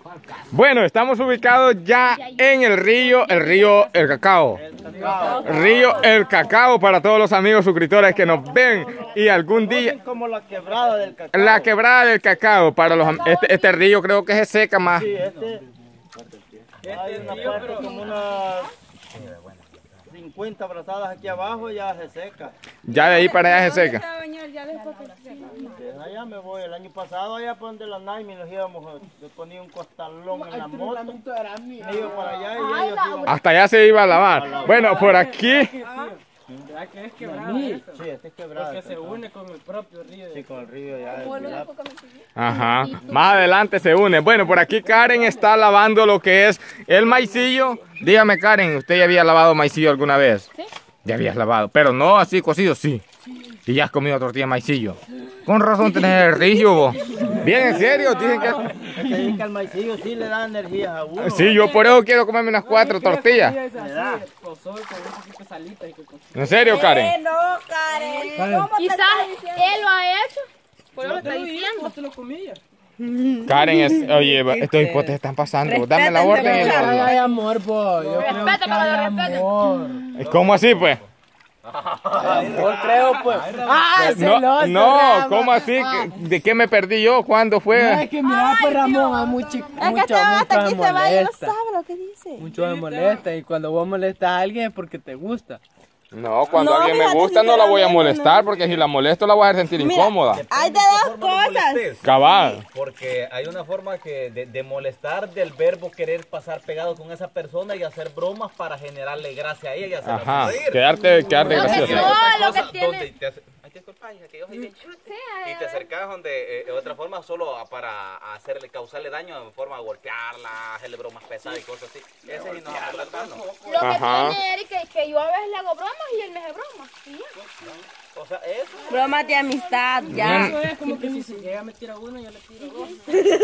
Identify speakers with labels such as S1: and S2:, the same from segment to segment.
S1: Bueno, estamos ubicados ya en el río El Cacao. Río El Cacao para todos los amigos suscriptores que nos ven y algún día...
S2: Como la quebrada del Cacao.
S1: La quebrada del Cacao para los este río creo que se seca más.
S2: Sí, hay una parte como unas 50 brazadas aquí abajo, ya se seca.
S1: Ya de ahí para allá se seca.
S2: Allá me voy, el año pasado allá por donde la Naimi nos íbamos, le ponía un costalón en la moto, me iba para allá y ellos iban.
S1: Hasta allá se iba a lavar. Bueno, por aquí...
S3: ¿Verdad que es quebrado?
S2: Sí, este es quebrado.
S3: Porque se une con el propio río.
S2: Sí, con el río ya.
S1: Ajá, más adelante se une. Bueno, por aquí Karen está lavando lo que es el maicillo. Dígame Karen, ¿usted ya había lavado maicillo alguna vez? Sí. Ya habías lavado, pero no así cocido, sí. Y ya has comido tortilla de maicillo. Con razón tenés el río, vos. Bien, en serio, dicen que...
S2: Es que dicen que el maicillo sí le da energía a uno.
S1: Sí, yo por eso quiero comerme unas 4 tortillas. ¿En serio, Karen?
S4: No, Karen.
S5: Quizás él lo ha hecho. Por eso lo está diciendo.
S3: Te lo comías.
S1: Karen es... Oye, estos hipotes están pasando. Dame la orden.
S3: Hay amor, boy.
S5: Respeta, pero lo respeta.
S1: ¿Cómo así, pues?
S2: Yo creo, pues.
S1: No, ¿cómo así? ¿De qué me perdí yo? ¿Cuándo fue?
S3: Es que mira, pues Ramón, a mucho
S4: hasta aquí se va y no sabe lo que dice.
S3: Mucho me molesta y cuando vos molestas a alguien es porque te gusta.
S1: No, cuando
S4: No,
S1: alguien me
S4: fíjate,
S1: gusta no la voy a
S4: sinceramente,
S1: molestar porque si la molesto la voy a hacer sentir incómoda.
S4: Hay de dos cosas.
S1: Cabal.
S6: Porque hay una forma que de molestar del verbo querer pasar pegado con esa persona y hacer bromas para generarle gracia a ella y hacerla
S1: Ajá,
S6: reír.
S1: quedarte gracioso.
S5: No, lo que
S6: Cosas
S5: tiene...
S6: donde te hace- Ay, disculpa, hija, que yo soy bien chute. Y te acercas donde, de otra forma, solo para causarle daño en forma de golpearla, hacerle bromas pesadas y cosas así. Ese sí no va a molestar, ¿no?
S5: Lo que tiene Eric es que yo a veces le hago bromas y él me hace bromas. Y ya.
S6: O sea, eso.
S4: Bromas de amistad, ya.
S3: Eso es como que si se llega a meter a uno, yo le tiro dos.
S5: Digo yo.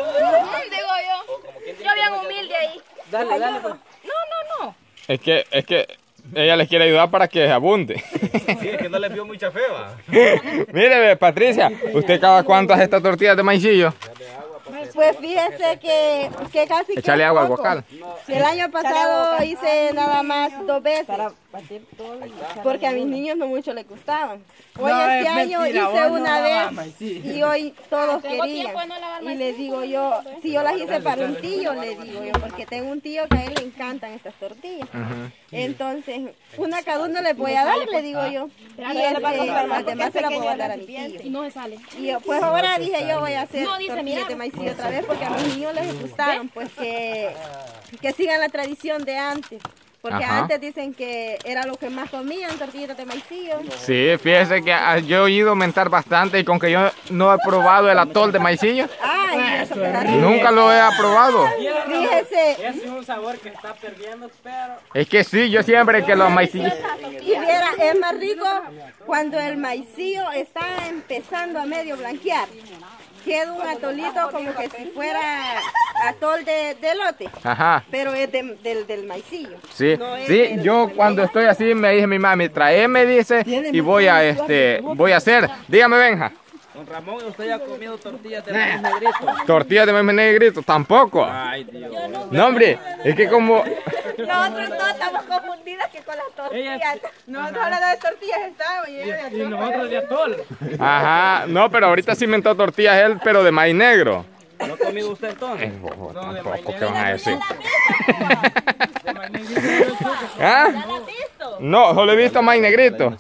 S5: Yo bien humilde ahí.
S3: Dale, dale, pues.
S5: No.
S1: Es que ella les quiere ayudar para que abunde.
S6: Sí, es que no le vio mucha feba.
S1: Mire, Patricia, ¿usted cada cuánto hace estas tortillas de maicillo?
S4: Pues fíjese que casi que
S1: Échale
S4: es
S1: agua al
S4: poco.
S1: guacal.
S4: Si el año pasado hice nada más 2 veces, porque a mis niños no mucho les gustaban. Hoy este año hice una vez y hoy todos querían. Y le digo yo, si yo las hice para un tío, le digo yo, porque tengo un tío que a él le encantan estas tortillas. Entonces, una cada uno le voy a dar, le digo yo. Y las demás se las voy a dar a mi tío.
S5: Y no se sale.
S4: Y yo, pues ahora dije yo voy a hacer
S5: No, dice,
S4: tortillas
S5: mira.
S4: de maicillo otra vez porque a mis niños les gustaron, pues que sigan la tradición de antes. Porque
S1: Ajá.
S4: antes dicen que era lo que más comían, tortillitas de maicillo.
S1: Sí, fíjese que yo he oído mentar bastante y con que yo no he probado el atol de maicillo.
S4: Ay, eso queda rico.
S1: Nunca lo he probado.
S4: Fíjese,
S3: Ese es un sabor que está perdiendo, pero...
S1: Es que sí, yo siempre que los maicillos...
S4: y viera, es más rico cuando el maicillo está empezando a medio blanquear. Queda un atolito como que si fuera atol de elote,
S1: Ajá.
S4: pero es del maicillo.
S1: Sí,
S4: No es
S1: sí,
S4: del-
S1: yo cuando estoy así me dice mi mami, traeme, dice, y voy a hacer. Dígame, Benja.
S6: Don Ramón, ¿usted ya ha comido tortillas de maíz negrito?
S1: Tortillas de maíz negrito, tampoco.
S6: Ay, Dios.
S1: No, hombre, es que como...
S4: Nosotros todos estamos confundidas que con las tortillas. Nosotros hablando de tortillas estamos y ella
S3: Y nosotros de atol.
S1: Ajá, no, pero ahorita sí inventó tortillas él, pero de maíz negro.
S6: ¿No ha comido usted entonces?
S1: Tampoco, ¿qué van a decir?
S3: De maíz negrito.
S1: ¿Ah? No, solo he visto maíz negrito.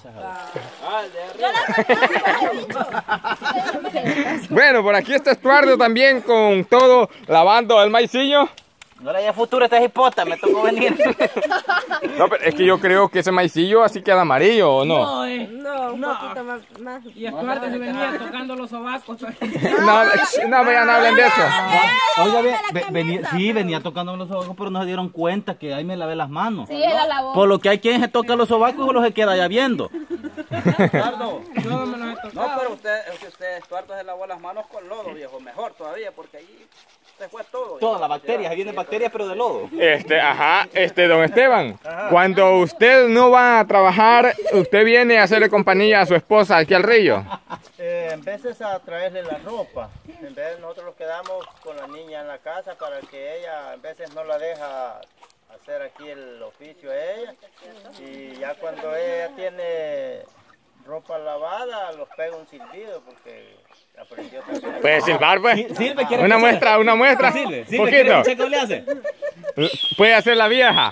S1: Bueno, por aquí está Estuardo también con todo lavando el maicillo.
S6: No le haya futuro a esta hipota, me tocó venir.
S1: No, pero es que yo creo que ese maicillo así queda amarillo, ¿o no?
S4: No, un poquito más.
S3: Y Estuardo se venía tocando los sobacos.
S1: No, ya no hablen de eso.
S6: Oiga, venía tocando los sobacos, pero no se dieron cuenta que ahí me lavé las manos.
S5: Sí, él la lavó.
S6: Por lo que hay quien se toca los sobacos y los se queda allá viendo.
S3: Yo me los he tocado.
S7: No, pero usted, Estuardo, se lavó las manos con lodo, viejo. Mejor todavía, porque ahí se fue todo.
S6: Todas las bacterias, ahí vienen bacterias, pero de lodo.
S1: Don Esteban, cuando usted no va a trabajar, usted viene a hacerle compañía a su esposa aquí al río.
S2: en veces a traerle la ropa. En vez nosotros nos quedamos con la niña en la casa para que ella en veces no la deja hacer aquí el oficio a ella. Y ya cuando ella tiene ropa lavada, los pega un silbido porque aprendió también.
S1: Puede silbar, pues.
S6: Silve, ¿quiere
S1: Una
S6: que
S1: muestra, una muestra.
S6: Silve,
S1: Poquito.
S6: ¿quiere que cheque le hace?
S1: Puede hacer la vieja.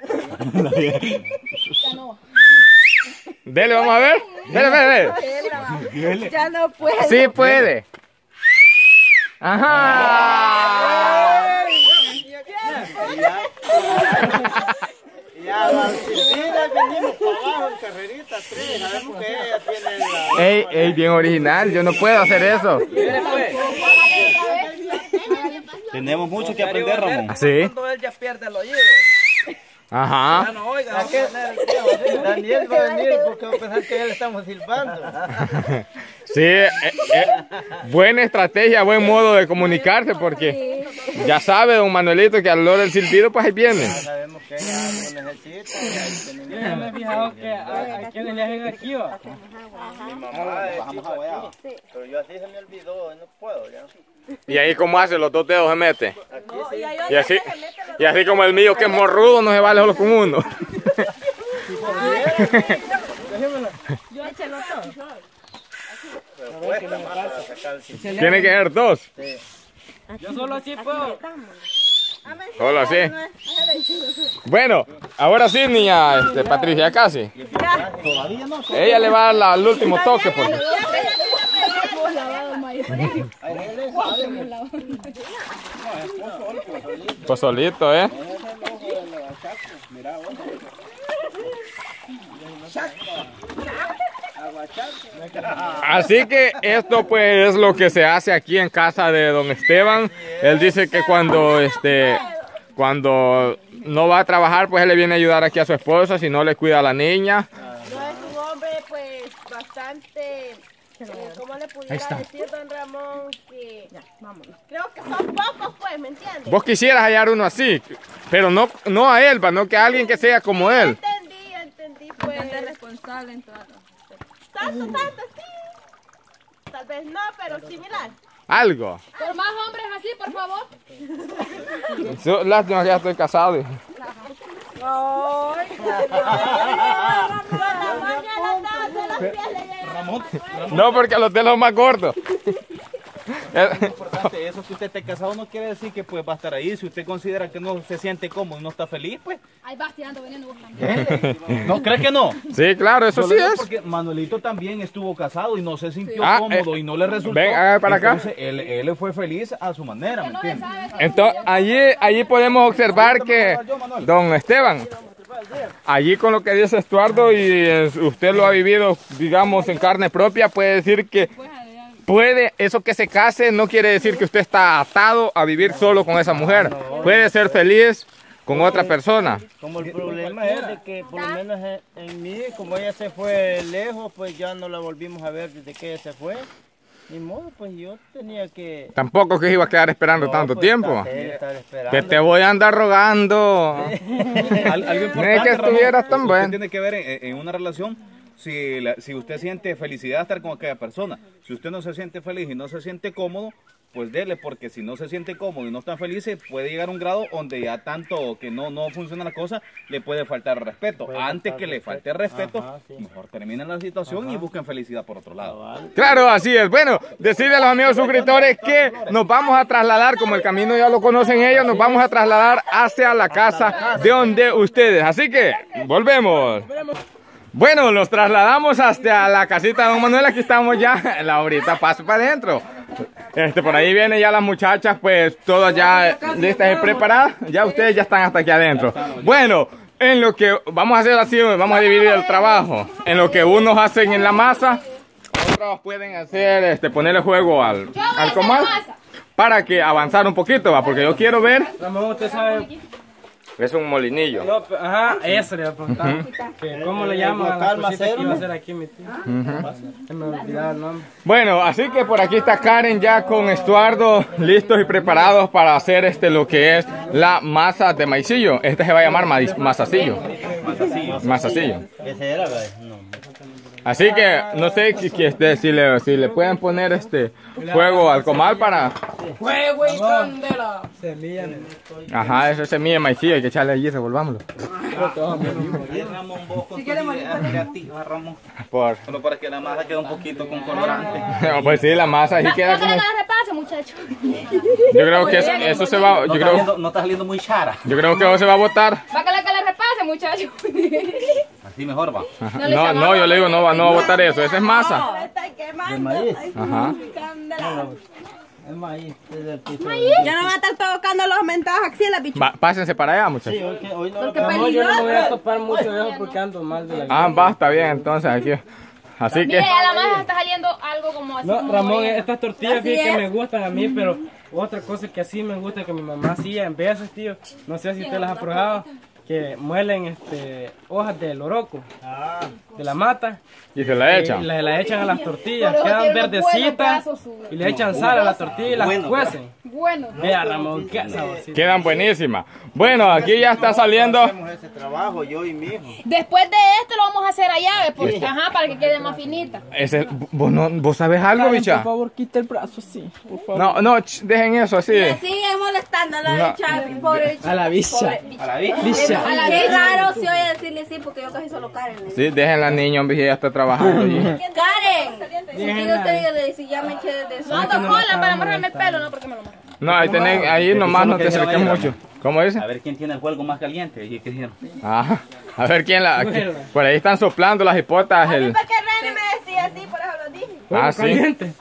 S1: Dele, vamos a ver. Dele.
S4: Ya no puede.
S1: Sí puede. Ajá.
S2: Ya la silbida venimos para abajo en carrerita 3. Sabemos que ella tiene la...
S1: Ey, bien original. Yo no puedo hacer eso.
S6: Tenemos mucho que aprender, Ramón.
S1: ¿Sí?
S7: Cuando él ya pierde el oído.
S1: Ajá.
S7: Ya no oiga.
S2: Daniel va a venir porque va a pensar que ya le estamos silbando.
S1: Sí, buena estrategia, buen modo de comunicarse porque ya sabe don Manuelito que al olor del silbido pues ahí viene.
S2: Ya sabemos que ella lo necesita.
S3: Yo ya me he fijado que a quienes le hacen aquí, va.
S2: Mi mamá es chico aquí, pero yo así se me olvidó, no puedo ya.
S1: Y ahí como hace, los dos dedos se mete.
S2: Aquí sí.
S1: Y así como el mío que es morrudo no se vale solo con uno.
S4: Yo échalo todo.
S2: Pero cuesta más para sacar el silbido.
S1: Tiene que ser dos.
S2: Sí.
S3: Yo solo así puedo.
S1: Solo así. Bueno, ahora sí, niña Patricia, ya casi. Ella le va a dar el último toque. Porque... Pues solito, ¿eh? Así que esto pues es lo que se hace aquí en casa de don Esteban. Él dice que cuando no va a trabajar pues él le viene a ayudar aquí a su esposa, si no le cuida a la niña.
S4: No, es un hombre pues bastante, ¿cómo le pudiera decir don Ramón? Que creo que son pocos pues, ¿me entiendes?
S1: Vos quisieras hallar uno así, pero no a él, no que a alguien que sea como él.
S4: Entendí pues. Bastante responsable en todo. Tanto, sí. Tal vez no, pero similar.
S1: Algo.
S5: Por más hombres así, por favor.
S1: Lástima que ya estoy casado. No, porque los de los más gordos.
S6: Es importante, eso que usted esté casado no quiere decir que pues va a estar ahí. Si usted considera que no se siente cómodo y no está feliz, pues...
S5: Ahí vas tirando veneno vos también.
S6: ¿No crees que no?
S1: Sí, claro, eso sí es.
S6: Porque Manuelito también estuvo casado y no se sintió cómodo y no le resultó.
S1: Ven, para acá.
S6: Entonces, él fue feliz a su manera, ¿me entiendes?
S1: Entonces, allí podemos observar que don Esteban, allí con lo que dice Estuardo y usted lo ha vivido, digamos, en carne propia, puede decir que eso que se case no quiere decir que usted está atado a vivir solo con esa mujer. Puede ser feliz con otra persona.
S2: Como el problema es de que por lo menos en mí, como ella se fue lejos, pues ya no la volvimos a ver desde que ella se fue. Ni modo, pues yo tenía que...
S1: Tampoco que iba a quedar esperando tanto
S2: pues,
S1: tiempo.
S2: estar esperando.
S1: Que te voy a andar rogando.
S6: Algo importante,
S1: No es que estuvieras tan
S6: Ramón,
S1: bueno.
S6: usted tiene que ver en una relación si usted siente felicidad estar con aquella persona. Si usted no se siente feliz y no se siente cómodo, pues dele, porque si no se siente cómodo y no está feliz, puede llegar a un grado donde ya tanto que no funciona la cosa, le puede faltar respeto. Antes que le falte respeto, mejor terminen la situación y busquen felicidad por otro lado.
S1: Claro, así es. Bueno, decirle a los amigos suscriptores que nos vamos a trasladar, como el camino ya lo conocen ellos, nos vamos a trasladar hacia la casa de donde ustedes. Así que, volvemos. Bueno, nos trasladamos hasta la casita de don Manuel. Aquí estamos ya. Ahorita paso para adentro. Por ahí vienen ya las muchachas, pues todas ya listas y preparadas. Ya ustedes ya están hasta aquí adentro. Bueno, en lo que vamos a hacer así, vamos a dividir el trabajo. En lo que unos hacen en la masa, otros pueden hacer, ponerle juego al comal para que avanzar un poquito, ¿va? Porque yo quiero ver.
S3: Ramón, usted sabe.
S1: Es un molinillo.
S3: No, ajá, eso le voy a preguntar. ¿Cómo le llaman a la cosita que iba a hacer aquí mi tío? Se me olvidaba el nombre.
S1: Bueno, así que por aquí está Karen ya con Estuardo listos y preparados para hacer lo que es la masa de maicillo. Se va a llamar masacillo. Masacillo.
S2: ¿Ese era, güey? No.
S1: Así que no sé si le pueden poner fuego al comal para...
S3: ¡Fuego y candela! Semilla.
S1: Ajá, esa semilla de maicillo, hay que echarle allí, revolvámoslo.
S6: Ramón, vos con tu idea creativa, Ramón. Solo para que la masa quede un poquito con colorante.
S1: No, pues sí, la masa así queda como...
S5: la repase, muchacho.
S1: Yo creo que eso se va...
S6: No está saliendo muy chara.
S1: Yo creo que se va a botar.
S5: Va que la repase, muchacho.
S6: Así mejor va.
S1: No, yo le digo, no va a botar eso. Esa es masa.
S2: ¿De maíz?
S1: Ajá.
S2: Es maíz.
S4: Ya no va a estar tocando los mentados axilas, bicho.
S1: Pásense para allá, muchachos.
S2: Sí, hoy no lo
S3: No, yo no me voy a topar mucho de eso porque ando mal de la
S1: Ah, va, está bien, entonces aquí. Así que...
S5: Mire, a la masa está saliendo algo como así.
S3: No,
S5: como
S3: Ramón,
S5: de-
S3: estas tortillas sí que me gustan a mí, pero otra cosa que así me gusta que mi mamá hacía en veces, tío, no sé si usted las ha probado, que muelen hojas de loroco, de la mata,
S1: Y se la
S3: y
S1: echan.
S3: la echan a las tortillas,
S5: Pero
S3: quedan
S5: tiene unos
S3: verdecitas
S5: buenos brazos,
S3: y le echan sal a la tortilla y las cuecen.
S5: Bueno.
S3: Vea, Ramón, qué saborcito.
S1: Quedan buenísimas. Bueno, aquí ya está saliendo...
S2: hacemos ese trabajo, yo y mi hijo.
S5: Después de esto lo vamos a hacer a llave, porque, para que quede más finita.
S1: ¿Vos sabés algo, bicha?
S3: Por favor, quita el brazo, sí, por favor.
S1: No, dejen eso así.
S4: Sigue molestando a la
S1: No.
S4: bicha, pobre bicha.
S3: A la bicha.
S6: A la vista.
S3: Bicha.
S4: Qué raro se oye decirle sí, porque yo casi solo Karen.
S1: Sí, dejen la niña, hombre, ella está trabajando allí.
S4: Karen, si quiere usted le dice, ya me eché de eso.
S5: No ando cola para amarrarme el pelo, no, porque me lo amarro.
S1: No, ahí nomás no te acerques mucho. ¿Cómo dice?
S6: A ver quién tiene el juego más caliente. ¿Y qué dijeron?
S1: Ajá. A ver quién por ahí están soplando las hipotas.
S4: Porque René me decía así, por eso lo dije.
S1: Ah, sí.
S3: Caliente.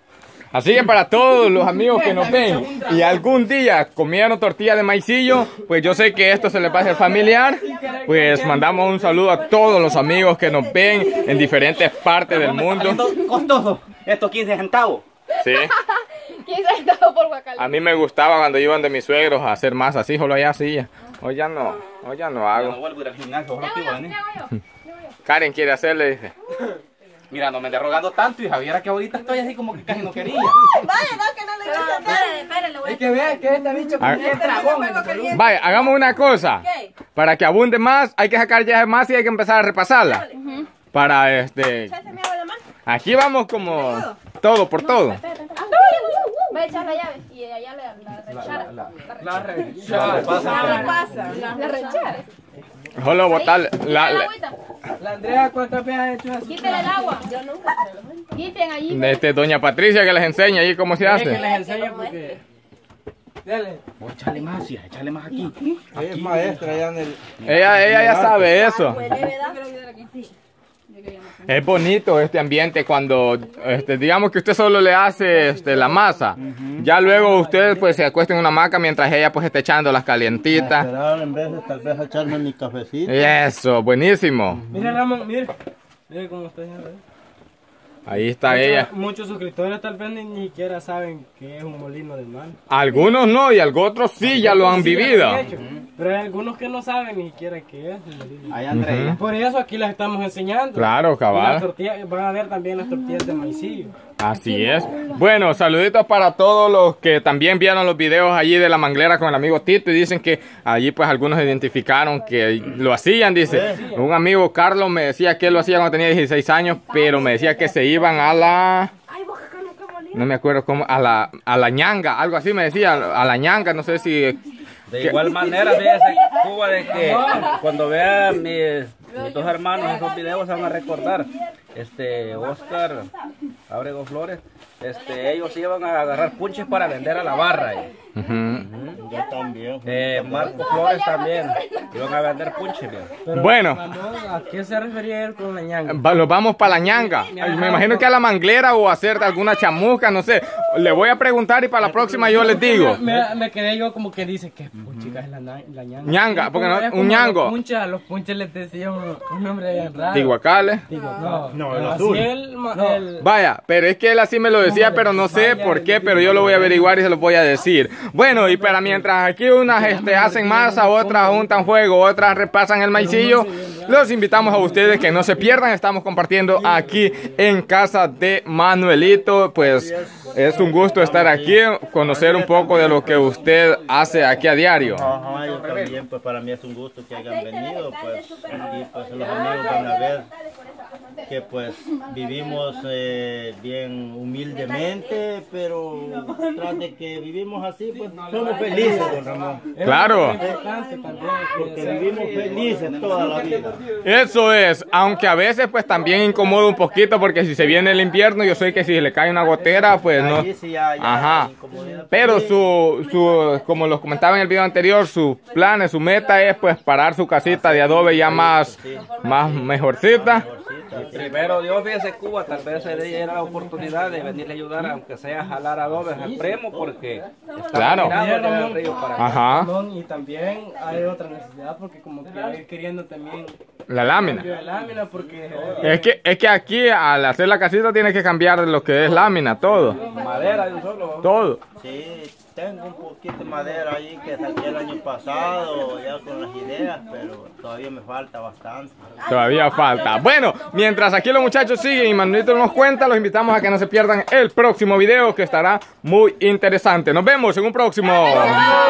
S1: Así que para todos los amigos que nos ven y algún día comieron tortilla de maicillo, pues yo sé que esto se les va a hacer familiar. Pues mandamos un saludo a todos los amigos que nos ven en diferentes partes del mundo.
S6: Costoso. Estos 15 centavos.
S1: Sí.
S5: 15 centavos por guacala.
S1: A mí me gustaba cuando iban de mis suegros a hacer más así, solo allá así. Hoy ya no
S6: No
S1: hago.
S6: vuelvo a ir al gimnasio. ahora aquí, ¿vale?
S1: Karen quiere hacerle, dice.
S6: Mira, no me ande rogando tanto y Javiera que ahorita estoy así como que casi no quería.
S4: Vaya, no, que no le gusta nada. Espérenle, voy a...
S3: Es que vean que esta bicha
S1: Ah.
S3: como un dragón.
S1: Vaya, hagamos una cosa.
S4: ¿Qué?
S1: Para que abunde más, hay que sacar ya más y hay que empezar a repasarla. Para
S4: ¿Se me abre la mano?
S1: aquí vamos como todo por todo.
S5: Voy a echar la llave y allá la rechara.
S3: La
S4: Pasa.
S5: La rechara.
S1: Solo botar
S5: La agüita.
S3: La Andrea, ¿cuántas veces ha hecho eso?
S5: Quítale el agua. Yo nunca. Quiten allí.
S1: doña Patricia que les enseña ahí cómo se
S3: Que
S1: hace.
S3: les enseño porque... Dale.
S6: Vos échale más, hija, échale más aquí.
S2: Ella es maestra allá en el...
S1: Ella ya sabe eso.
S4: Huele, ¿verdad?
S1: Es bonito este ambiente cuando, digamos que usted solo le hace la masa. Ya luego usted pues se acuesta en una hamaca mientras ella pues está echando las calientitas.
S2: Esperar en vez de tal vez echarme mi cafecito.
S1: Eso, buenísimo.
S3: Mira, Ramón, mire. Mire cómo está haciendo.
S1: Ahí está ella.
S3: Muchos suscriptores tal vez ni siquiera saben que es un molino de mano.
S1: Algunos no y algunos otros sí ya lo han vivido.
S3: Pero hay algunos que no saben ni siquiera qué es el molino.
S6: Ahí Andrea.
S3: Por eso aquí las estamos enseñando.
S1: Claro,
S3: Y las
S1: cabal.
S3: tortillas, van a ver también las tortillas de maicillo.
S1: Así es. Bueno, saluditos para todos los que también vieron los videos allí de la manglera con el amigo Tito y dicen que allí pues algunos identificaron que lo hacían, dice. Un amigo Carlos me decía que él lo hacía cuando tenía 16 años, pero me decía que se iban a la... No me acuerdo cómo, a la ñanga, algo así me decía, a la ñanga, no sé si...
S7: De igual manera, fíjese, Cuba, de que cuando vean mis dos hermanos esos videos se van a recordar. Oscar Abrego Flores, ellos iban a agarrar punches para vender a la barra.
S2: Yo también.
S7: Marco Flores también, iban a vender punches.
S3: Pero,
S1: Bueno.
S3: Ramón, ¿a qué se refería él con la ñanga?
S1: Los vamos para la ñanga. Me imagino que a la manglera o a hacer alguna chamusca, no sé. Le voy a preguntar y para la próxima yo les digo.
S3: Me quedé yo como que dice que puchica es la ñanga.
S1: Ñanga, porque no,
S3: Es como
S1: un ñango.
S3: A los punches les decía un nombre bien raro.
S1: Tiguacales.
S3: No,
S2: el
S3: así
S2: azul.
S3: el
S1: Vaya, pero es que él así me lo decía, pero no sé por qué, pero yo lo voy a averiguar y se lo voy a decir. Bueno, y para mientras aquí unas hacen masa, otras juntan fuego, otras repasan el maicillo, los invitamos a ustedes que no se pierdan, estamos compartiendo aquí en casa de Manuelito, pues es un gusto estar aquí, conocer un poco de lo que usted hace aquí a diario.
S2: Ajá, No, ellos también, pues para mí es un gusto que hayan venido, pues aquí pues los amigos van a ver que pues vivimos bien humildemente, pero tras de que vivimos así, pues somos felices, don Ramón.
S1: Claro.
S2: Porque vivimos felices toda la vida.
S1: Eso es, aunque a veces pues también incomoda un poquito porque si se viene el invierno, yo sé que si le cae una gotera, pues no. Ajá. Pero como los comentaba en el video anterior, sus planes, su meta es pues parar su casita de adobe ya más mejorcita.
S7: Primero Dios, fíjese, Cuba, tal vez se dé la oportunidad de venirle a ayudar, aunque sea a jalar adobes al primo, porque está mirando del río para acá.
S1: Ajá.
S3: Y también hay otra necesidad, porque como que va a ir queriendo también
S1: la lámina.
S3: Porque
S1: es que aquí al hacer la casita tiene que cambiar lo que es lámina, todo.
S7: Madera de un solo.
S1: Todo.
S2: Sí, tengo un poquito de madera ahí que saqué el año pasado, ya con las ideas, pero todavía me falta bastante.
S1: Todavía falta. Bueno, mientras aquí los muchachos siguen y Manuelito nos cuenta, los invitamos a que no se pierdan el próximo video que estará muy interesante. Nos vemos en un próximo.